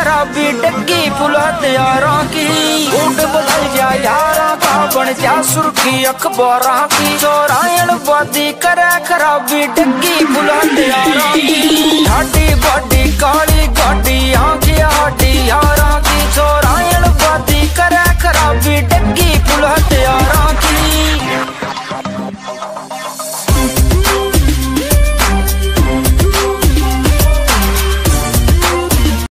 खराबी डग्गी पुलत यारों की। उठ बदल जा यारों का बन जा सुर्खी अखबारों की। चौरायन बादी करे खराबी डग्गी पुलत यारों की। ठाडी बाडी काली गाड़ी आंखी हाडी यारों की। चौरायन बादी करे खराबी